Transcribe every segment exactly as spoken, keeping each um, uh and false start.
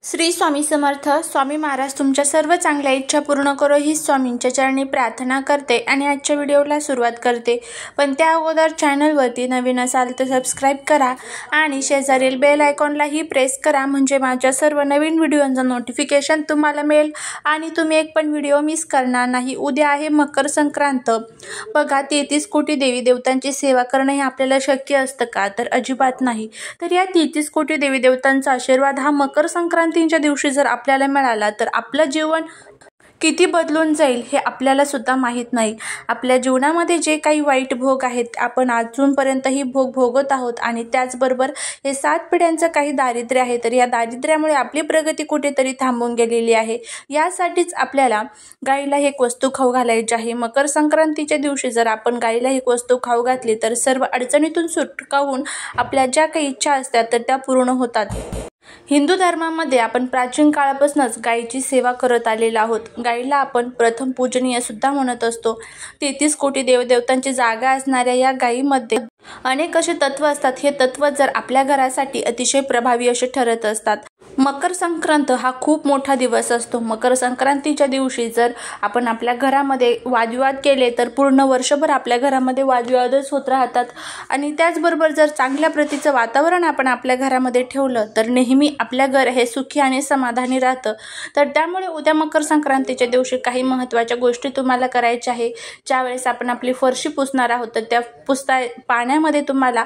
श्री स्वामी समर्थ. स्वामी महाराज तुमच्या सर्व चांगल्या इच्छा पूर्ण करो ही स्वामींच्या चरणी प्रार्थना करते आणि आजच्या व्हिडिओला सुरुवात करते. पण त्या अगोदर चॅनलवरती नवीन असाल तर सबस्क्राईब करा आणि शेजारील बेल आयकॉनलाही प्रेस करा, म्हणजे माझ्या सर्व नवीन व्हिडिओंचं नोटिफिकेशन तुम्हाला मिळेल आणि तुम्ही एक पण व्हिडिओ मिस करणार नाही. उद्या आहे मकर संक्रांत. बघा, तेहतीस कोटी देवी देवतांची सेवा करणं हे आपल्याला शक्य असतं का? तर अजिबात नाही. तर या तेहतीस कोटी देवी देवतांचा आशीर्वाद हा मकर संक्रांतीच्या दिवशी जर आपल्याला मिळाला तर आपलं जीवन किती बदलून जाईल हे आपल्याला सुद्धा माहीत नाही. आपल्या जीवनामध्ये जे काही वाईट भोग आहेत आपण अजूनपर्यंतही भोग भोगत आहोत आणि त्याचबरोबर हे सात पिढ्यांचं काही दारिद्र्य आहे, तर या दारिद्र्यामुळे आपली प्रगती कुठेतरी थांबून गेलेली आहे. यासाठीच आपल्याला गाईला एक वस्तू खाऊ घालायची आहे. मकर संक्रांतीच्या दिवशी जर आपण गाईला एक वस्तू खाऊ घातली तर सर्व अडचणीतून सुटका होऊन आपल्या ज्या काही इच्छा असतात तर त्या पूर्ण होतात. हिंदू धर्मामध्ये आपण प्राचीन काळापासूनच गायीची सेवा करत आलेलो आहोत. गायीला आपण प्रथम पूजनीय सुद्धा म्हणत असतो. तेहतीस कोटी देवदेवतांची जागा असणाऱ्या या गायीमध्ये अनेक असे तत्व असतात. हे तत्व जर आपल्या घरासाठी अतिशय प्रभावी असे ठरत असतात. मकर संक्रांत हा खूप मोठा दिवस असतो. मकर संक्रांतीच्या दिवशी जर आपण आपल्या घरामध्ये वादविवाद केले तर पूर्ण वर्षभर आपल्या घरामध्ये वादविवादच होत राहतात. आणि त्याचबरोबर जर चांगल्या प्रतीचं वातावरण आपण आपल्या घरामध्ये ठेवलं तर नेहमी आपल्या घर हे सुखी आणि समाधानी राहतं. तर त्यामुळे उद्या मकर संक्रांतीच्या दिवशी काही महत्त्वाच्या गोष्टी तुम्हाला करायच्या आहे. ज्यावेळेस आपण आपली फरशी पुसणार आहोत तर त्या पुसता पाण्यामध्ये तुम्हाला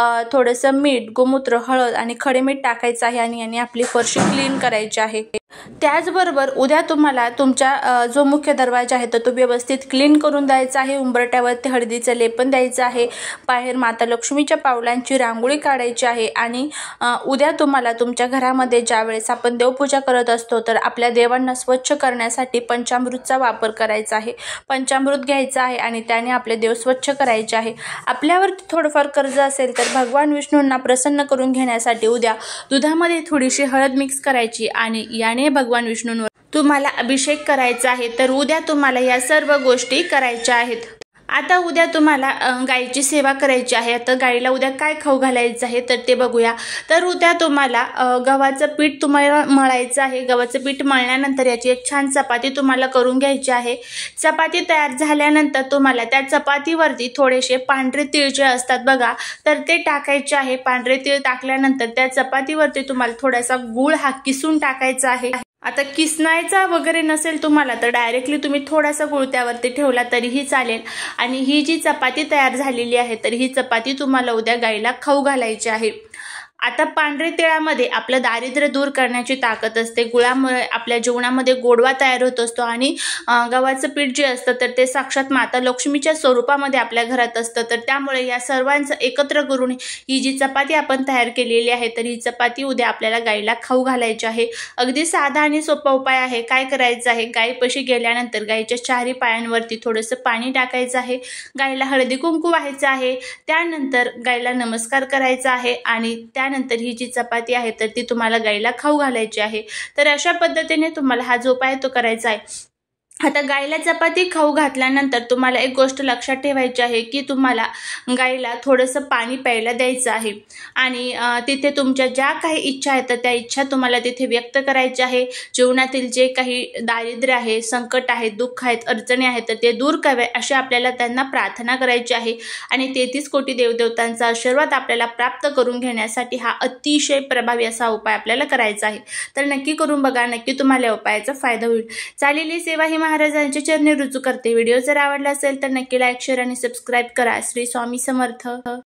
थोडंसं मीठ, गोमूत्र, हळद आणि खडे मीठ टाकायचं आहे आणि याने आपली फरशी क्लीन करायची आहे. त्याचबरोबर उद्या तुम्हाला तुमचा जो मुख्य दरवाजा आहे तर तो व्यवस्थित क्लीन करून द्यायचा आहे. उंबरट्यावरती हळदीचं लेपन द्यायचं आहे. बाहेर माता लक्ष्मीच्या पावलांची रांगोळी काढायची आहे. आणि उद्या तुम्हाला तुमच्या घरामध्ये ज्यावेळेस आपण देवपूजा करत असतो तर आपल्या देवांना स्वच्छ करण्यासाठी पंचामृतचा वापर करायचा आहे. पंचामृत घ्यायचं आहे आणि त्याने आपले देव स्वच्छ करायचे आहे. आपल्यावरती थोडंफार कर्ज असेल तर भगवान विष्णूंना प्रसन्न करून घेण्यासाठी उद्या दुधामध्ये थोडीशी हळद मिक्स करायची आणि याने भगवान विष्णूंवर तुम्हाला अभिषेक करायचा आहे. तर उद्या तुम्हाला या सर्व गोष्टी करायच्या आहेत. आता उद्या तुम्हाला गायीची सेवा करायची आहे. आता गायीला उद्या काय खाऊ घालायचं आहे तर ते बघूया. तर उद्या तुम्हाला गव्हाचं पीठ तुम्हाला मळायचं आहे. गव्हाचं पीठ मळल्यानंतर याची एक छान चपाती तुम्हाला करून घ्यायची आहे. चपाती तयार झाल्यानंतर तुम्हाला त्या चपातीवरती थोडेसे पांढरे तीळ जे असतात बघा तर ते टाकायचे आहे. पांढरे तीळ टाकल्यानंतर त्या चपातीवरती तुम्हाला थोडासा गूळ हा किसून टाकायचा आहे. आता किसणायचा वगैरे नसेल तुम्हाला तर डायरेक्टली तुम्ही थोडासा गुळ त्यावरती ठेवला तरीही चालेल. आणि ही जी चपाती तयार झालेली आहे तर ही चपाती तुम्हाला उद्या गाईला खाऊ घालायची आहे. आता पांढरे तिळामध्ये आपलं दारिद्र्य दूर करण्याची ताकद असते. गुळामुळे आपल्या जीवनामध्ये गोडवा तयार होत असतो आणि गव्हाचं पीठ जे असतं तर ते साक्षात माता लक्ष्मीच्या स्वरूपामध्ये आपल्या घरात असतं. तर त्यामुळे या सर्वांचं एकत्र करून ही जी चपाती आपण तयार केलेली आहे तर ही चपाती उद्या आपल्याला गाईला खाऊ घालायची आहे. अगदी साधा आणि सोपा उपाय आहे. काय करायचं आहे, गायीपाशी गेल्यानंतर गायीच्या चारही पायांवरती थोडंसं पाणी टाकायचं आहे. गायीला हळदी कुंकू व्हायचं आहे. त्यानंतर गायीला नमस्कार करायचा आहे आणि त्या त्यानंतर ही जी चपाती आहे तर ती तुम्हाला गाईला खाऊ घालायची आहे. तर अशा पद्धतीने तुम्हाला हा जो उपाय तो करायचा आहे. आता गाईला चपाती खाऊ घातल्यानंतर तुम्हाला एक गोष्ट लक्षात ठेवायची आहे की तुम्हाला गाईला थोडंसं पाणी प्यायला द्यायचं आहे. आणि तिथे तुमच्या ज्या काही इच्छा आहेत तर त्या इच्छा तुम्हाला तिथे व्यक्त करायच्या आहे. जीवनातील जे काही दारिद्र्य आहे, संकट आहे, दुःख आहेत, अडचणी आहेत तर ते दूर करावे अशी आपल्याला त्यांना प्रार्थना करायची आहे. आणि तेहतीस कोटी देवदेवतांचा आशीर्वाद आपल्याला प्राप्त करून घेण्यासाठी हा अतिशय प्रभावी असा उपाय आपल्याला करायचा आहे. तर नक्की करून बघा, नक्की तुम्हाला या उपायाचा फायदा होईल. चालेली सेवा ही महाराजांच्या चरणी रुजू करते. व्हिडिओ जर आवडला असेल तर नक्की लाईक, शेअर आणि सबस्क्राईब करा. श्री स्वामी समर्थ.